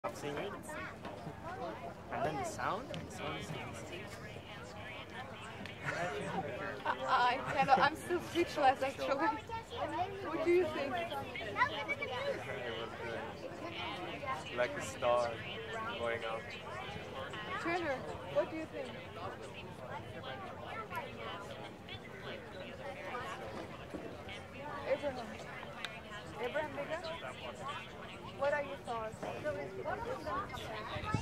Singing, and then the sound is I'm still speechless actually. What do you think? it was good. Like a star going up. Turner, what do you think? Abraham. Abraham bigger? What are your thoughts?